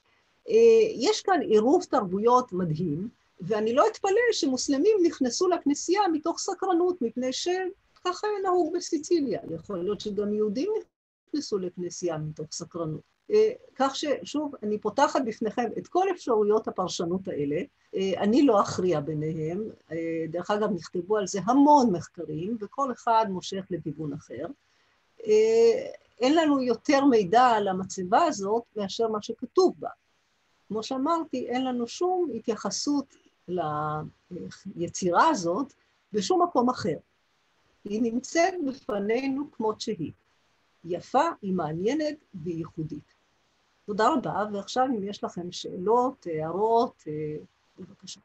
יש כאן עירוב תרבויות מדהים, ואני לא אתפלא שמוסלמים נכנסו לכנסייה מתוך סקרנות, מפני שככה נהוג בסיציליה. יכול להיות שגם יהודים נכנסו לכנסייה מתוך סקרנות. כך ששוב, אני פותחת בפניכם את כל אפשרויות הפרשנות האלה, אני לא אכריע ביניהם, דרך אגב נכתבו על זה המון מחקרים, וכל אחד מושך לכיוון אחר. אין לנו יותר מידע על המצבה הזאת מאשר מה שכתוב בה. כמו שאמרתי, אין לנו שום התייחסות ליצירה הזאת בשום מקום אחר. היא נמצאת בפנינו כמות שהיא. יפה, היא מעניינת והיא ייחודית. תודה רבה, ועכשיו אם יש לכם שאלות, הערות, בבקשה.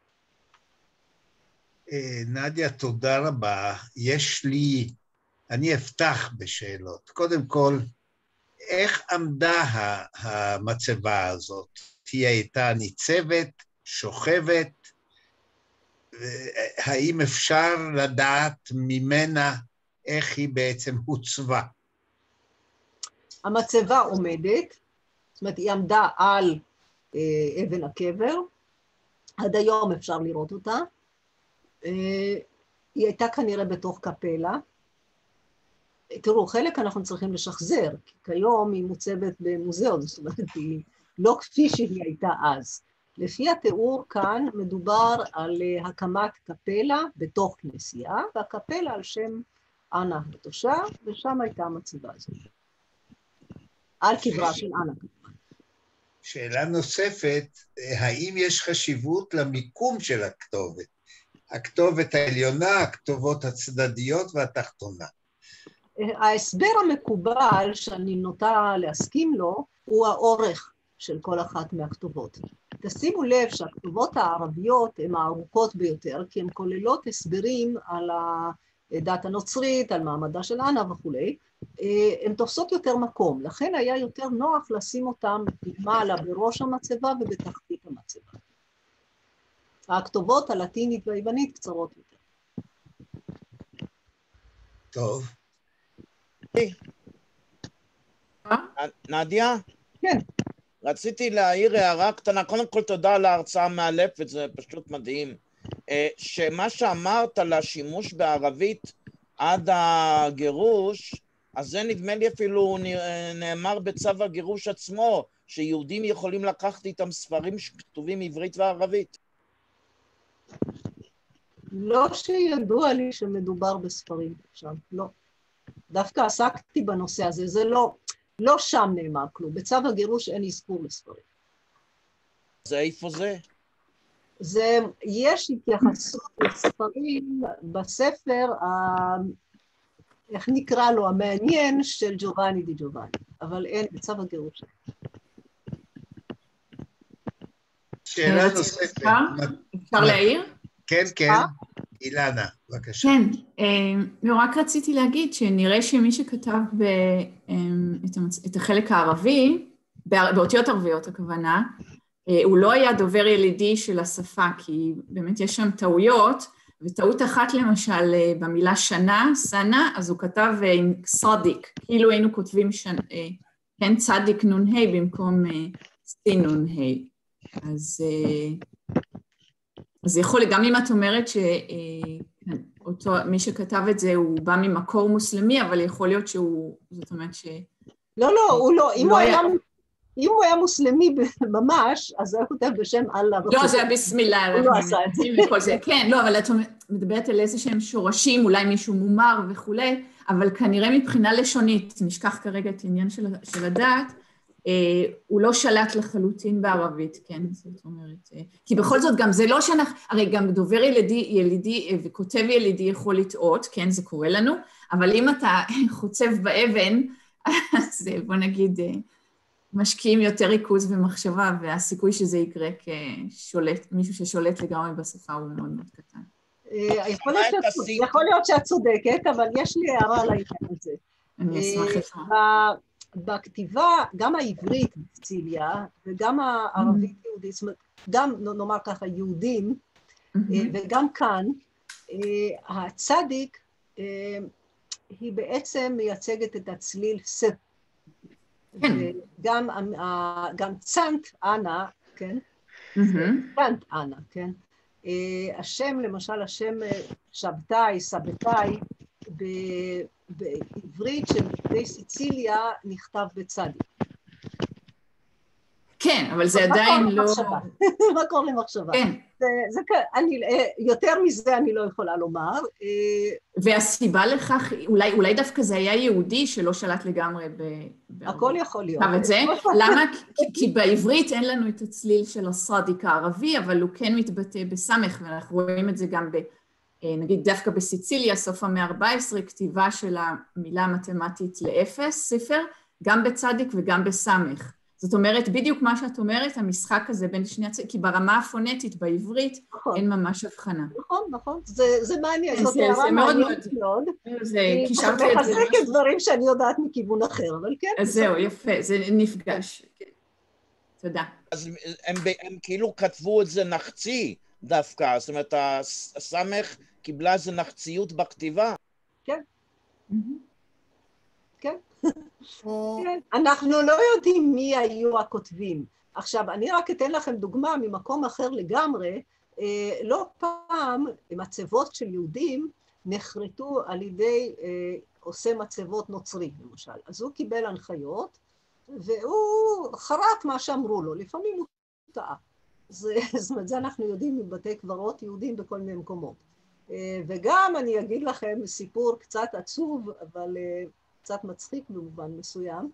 נדיה, תודה רבה. יש לי, אני אפתח בשאלות. קודם כל, איך עמדה המצבה הזאת? היא הייתה ניצבת, שוכבת, האם אפשר לדעת ממנה איך היא בעצם הוצבה? המצבה עומדת, זאת אומרת, היא עמדה על אה, אבן הקבר, עד היום אפשר לראות אותה, אה, היא הייתה כנראה בתוך קפלה, תראו, חלק אנחנו צריכים לשחזר, כי כיום היא מוצבת במוזיאון, זאת אומרת, היא לא כפי שהיא הייתה אז. לפי התיאור כאן מדובר על הקמת קפלה בתוך כנסייה, והקפלה על שם אנה הקדושה, ושם הייתה המצבה הזאת. על קברה של אנה. שאלה נוספת, האם יש חשיבות למיקום של הכתובת? הכתובת העליונה, הכתובות הצדדיות והתחתונה. ההסבר המקובל שאני נוטה להסכים לו, הוא האורך של כל אחת מהכתובות. תשימו לב שהכתובות הערביות הן הארוכות ביותר, כי הן כוללות הסברים על דת הנוצרית, על מעמדה של אנה וכולי, הן תופסות יותר מקום. לכן היה יותר נוח לשים אותם למעלה בראש המצבה ובתחתית המצבה. הכתובות הלטינית והיוונית קצרות יותר. טוב. נדיה? כן. רציתי להעיר הערה קטנה, קודם כל תודה על ההרצאה המאלפת, זה פשוט מדהים. שמה שאמרת על השימוש בערבית עד הגירוש, אז זה נדמה לי אפילו נאמר בצו הגירוש עצמו, שיהודים יכולים לקחת איתם ספרים שכתובים עברית וערבית. לא שידוע לי שמדובר בספרים שם, לא. דווקא עסקתי בנושא הזה, זה לא, לא שם נאמר כלום. בצו הגירוש אין אזכור לספרים. זה איפה זה? זה, יש התייחסות לספרים בספר, ה, איך נקרא לו, המעניין של ג'ובאני די ג'ובאני, אבל אין בצו הגירוש. שאלה נוספת. אפשר להעיר? כן, כן. אילנה, בבקשה. כן, לא, רק רציתי להגיד שנראה שמי שכתב את החלק הערבי, באותיות ערביות הכוונה, הוא לא היה דובר ילידי של השפה, כי באמת יש שם טעויות, וטעות אחת למשל במילה שנה, סנה, אז הוא כתב עם צדיק, כאילו היינו כותבים שנה, כן, צדיק נון ה' במקום סין נון ה'. אז, אז יכול, גם אם את אומרת שאותו, מי שכתב את זה הוא בא ממקור מוסלמי, אבל יכול להיות שהוא, זאת אומרת ש... לא, לא, הוא לא, אם הוא היה... אם הוא היה מוסלמי ממש, אז הוא כותב בשם אללה. לא, זה היה בסמילה. הוא לא עשה את זה. כן, לא, אבל את מדברת על איזה שהם שורשים, אולי מישהו מומר וכולי, אבל כנראה מבחינה לשונית, נשכח כרגע את העניין של הדת, הוא לא שלט לחלוטין בערבית, כן, זאת אומרת. כי בכל זאת גם זה לא שאנחנו, הרי גם דובר ילידי, ילידי וכותב ילידי יכול לטעות, כן, זה קורה לנו, אבל אם אתה חוצב באבן, אז בוא נגיד... משקיעים יותר ריכוז ומחשבה, והסיכוי שזה יקרה כשולט, מישהו ששולט לגמרי בשפה הוא מאוד מאוד קטן. יכול להיות שאת צודקת, אבל יש לי הערה על העניין הזה. אני אשמח לשמוע. בכתיבה, גם העברית בסיציליה, וגם הערבית יהודית, זאת אומרת, גם נאמר ככה יהודים, וגם כאן, הצדיק היא בעצם מייצגת את הצליל ס. גם, גם צנט אנה, כן? צנט אנה, כן? השם, למשל, השם שבתאי, סבתאי, בעברית של בני סיציליה נכתב בצדיק. כן, אבל זה עדיין לא... מקור למחשבה. כן. זה, אני, יותר מזה אני לא יכולה לומר. והסיבה לכך, אולי, אולי דווקא זה היה יהודי שלא שלט לגמרי ב... הכל יכול להיות. אבל זה, למה? כי, כי בעברית אין לנו את הצליל של הסדיק הערבי, אבל הוא כן מתבטא בסמך, ואנחנו רואים את זה גם ב... נגיד דווקא בסיציליה, סוף המאה ה-ארבע עשרה, כתיבה של המילה המתמטית לאפס, ספר, גם בצדיק וגם בסמך. זאת אומרת, בדיוק מה שאת אומרת, המשחק הזה בין שני הצדדים, כי ברמה הפונטית בעברית נכון. אין ממש הבחנה. נכון, נכון, זה, זה מעניין, זאת זה, הערה זה מאוד מעניינת מאוד. זה קישרתי את זה. מחזקת דברים שאני יודעת מכיוון אחר, אבל כן. אז זהו, יפה, זה נפגש. תודה. אז הם, הם כאילו כתבו את זה נחצי דווקא, זאת אומרת, הסמך קיבלה איזו נחציות בכתיבה. כן. כן. כן, אנחנו לא יודעים מי היו הכותבים. עכשיו, אני רק אתן לכם דוגמה ממקום אחר לגמרי, לא פעם מצבות של יהודים נחרטו על ידי עושה מצבות נוצרי, למשל. אז הוא קיבל הנחיות, והוא חרט מה שאמרו לו, לפעמים הוא טעה. זאת אומרת, זה אנחנו יודעים מבתי קברות יהודים בכל מיני מקומות. וגם אני אגיד לכם סיפור קצת עצוב, אבל... קצת מצחיק במובן מסוים,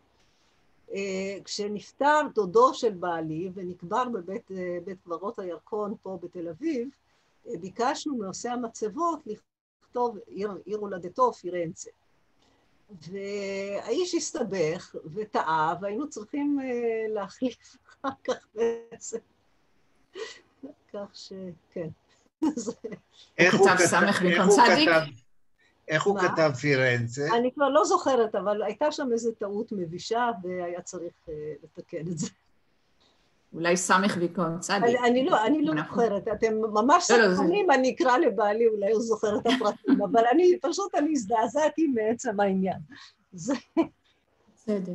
כשנפטר דודו של בעלי ונקבר בבית בית קברות הירקון פה בתל אביב, ביקשנו מעושה המצבות לכתוב עיר, עיר הולדתו פירנצה. והאיש הסתבך וטעה, והיינו צריכים להחליף אחר כך בעצם. כך שכן. הוא כתב סמך במקום צדיק? איך הוא מה? כתב פירנצה? אני כבר לא זוכרת, אבל הייתה שם איזו טעות מבישה, והיה צריך uh, לתקן את זה. אולי סמך ויקונצדי. אני, אני לא, אני לא זוכרת, אתם ממש לא, לא, סקרנים, זה... אני אקרא לבעלי, אולי הוא זוכר את הפרטים, אבל אני פשוט, אני הזדעזעתי מעצם העניין. זה... בסדר.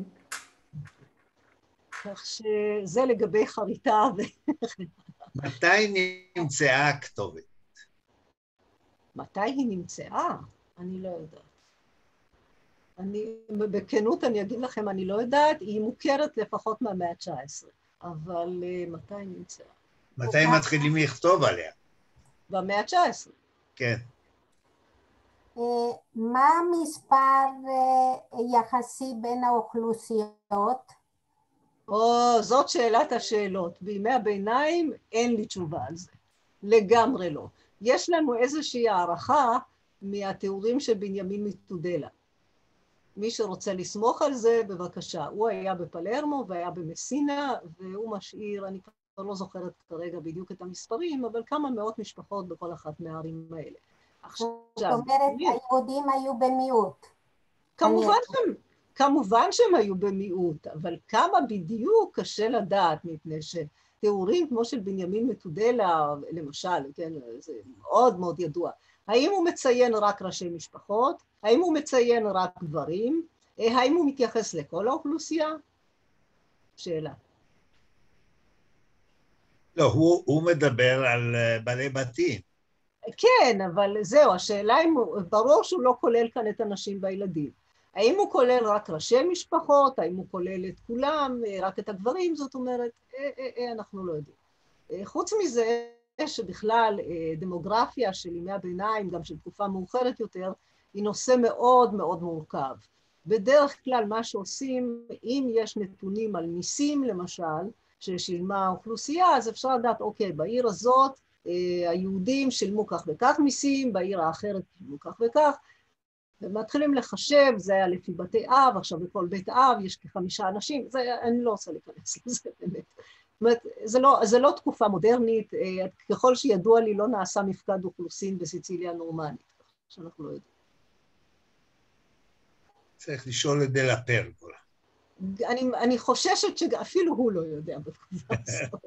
כך שזה לגבי חריטה ו... מתי נמצאה הכתובת? מתי היא נמצאה? אני לא יודעת. אני, בכנות אני אגיד לכם, אני לא יודעת, היא מוכרת לפחות מהמאה ה-תשע עשרה, אבל uh, מתי היא נמצאה? מתי מתחילים לכתוב עליה? במאה ה-תשע עשרה. כן. מה המספר יחסי בין האוכלוסיות? או, זאת שאלת השאלות. בימי הביניים אין לי תשובה על זה. לגמרי לא. יש לנו איזושהי הערכה מהתיאורים של בנימין מתודלה. מי שרוצה לסמוך על זה, בבקשה. הוא היה בפלרמו והיה במסינה, והוא משאיר, אני כבר לא זוכרת כרגע בדיוק את המספרים, אבל כמה מאות משפחות בכל אחת מהערים האלה. זאת אומרת, היהודים היו במיעוט. כמובן שהם, כמובן שהם היו במיעוט, אבל כמה בדיוק קשה לדעת, מפני שתיאורים כמו של בנימין מתודלה, למשל, כן, זה מאוד מאוד ידוע. האם הוא מציין רק ראשי משפחות? האם הוא מציין רק גברים? האם הוא מתייחס לכל האוכלוסייה? שאלה. לא, הוא, הוא מדבר על בעלי בתים. כן, אבל זהו, השאלה אם הוא, ברור שהוא לא כולל כאן את הנשים והילדים. האם הוא כולל רק ראשי משפחות? האם הוא כולל את כולם, רק את הגברים? זאת אומרת, אה, אה, אה, אנחנו לא יודעים. חוץ מזה, שבכלל דמוגרפיה של ימי הביניים, גם של תקופה מאוחרת יותר, היא נושא מאוד מאוד מורכב. בדרך כלל מה שעושים, אם יש נתונים על מיסים למשל, ששילמה האוכלוסייה, אז אפשר לדעת, אוקיי, בעיר הזאת, היהודים שילמו כך וכך מיסים, בעיר האחרת שילמו כך וכך, ומתחילים לחשב, זה היה לפי בתי אב, עכשיו בכל בית אב יש כחמישה אנשים, זה, אני לא רוצה להיכנס לזה באמת. זאת אומרת, זה לא, זה לא תקופה מודרנית, ככל שידוע לי לא נעשה מפקד אוכלוסין בסיציליה הנורמנית, שאנחנו לא יודעים. צריך לשאול את דלה פרגולה. אני, אני חוששת שאפילו הוא לא יודע בתקופה הזאת.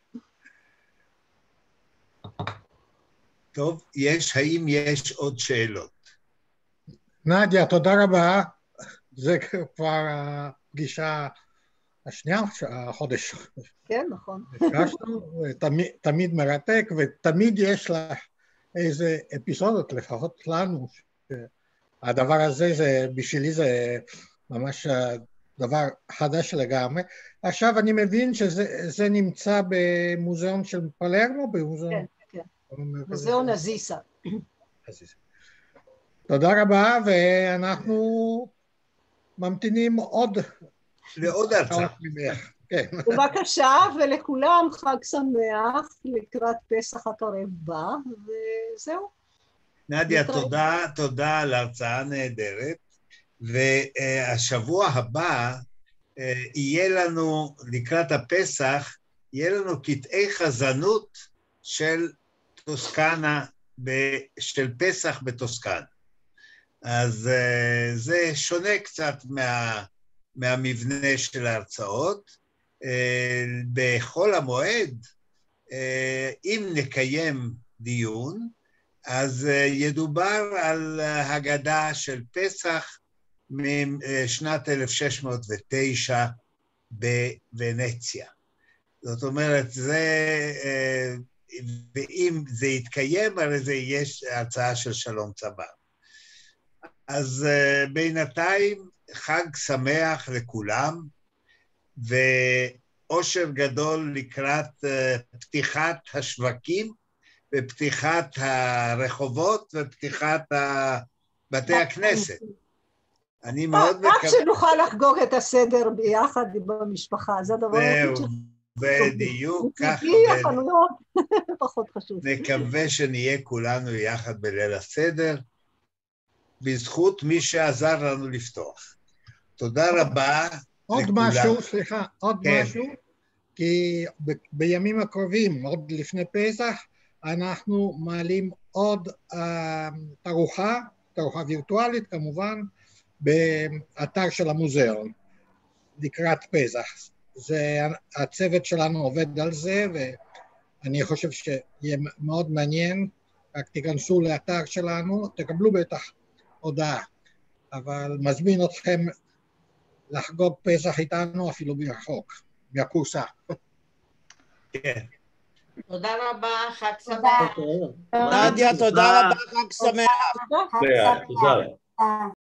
טוב, יש, האם יש עוד שאלות? נדיה, תודה רבה. זה כבר הפגישה השנייה, החודש. כן, נכון. תמיד, תמיד מרתק, ותמיד יש לך איזה אפיזודות, לפחות לנו. הדבר הזה, זה, בשבילי זה ממש דבר חדש לגמרי. עכשיו אני מבין שזה נמצא במוזיאון של פלרמו, במוזיאון... כן, כן. מוזיאון אזיסה. תודה רבה, ואנחנו ממתינים עוד... לעוד הרצאה. בבקשה, ולכולם חג שמח לקראת פסח הקרב בא, וזהו. נדיה, תודה, תודה על ההרצאה הנהדרת, והשבוע הבא יהיה לנו, לקראת הפסח, יהיה לנו קטעי חזנות של טוסקנה, של פסח בטוסקנה. אז זה שונה קצת מה, מהמבנה של ההרצאות. בחול המועד, אם נקיים דיון, אז ידובר על הגדה של פסח משנת אלף שש מאות ותשע בוונציה. זאת אומרת, זה, ואם זה יתקיים, הרי זה יש הרצאה של שלום צבא. אז בינתיים חג שמח לכולם, ואושר גדול לקראת פתיחת השווקים, ופתיחת הרחובות, ופתיחת בתי הכנסת. אני מאוד מקווה... רק שנוכל לחגוג את הסדר ביחד במשפחה, זה הדבר זהו, בדיוק, ככה. החנויות, פחות חשוב. נקווה שנהיה כולנו יחד בליל הסדר, בזכות מי שעזר לנו לפתוח. תודה רבה. עוד לכולם. משהו, סליחה, עוד כן. משהו, כי ב- בימים הקרובים, עוד לפני פסח, אנחנו מעלים עוד uh, תערוכה תערוכה וירטואלית כמובן, באתר של המוזיאון, לקראת פסח. זה, הצוות שלנו עובד על זה, ואני חושב שיהיה מאוד מעניין, רק תיכנסו לאתר שלנו, תקבלו בטח הודעה, אבל מזמין אתכם לחגוג פסח איתנו אפילו מרחוק, מהכורסה. כן. תודה רבה, חג שמח. נדיה, תודה רבה, חג שמח. חג שמח.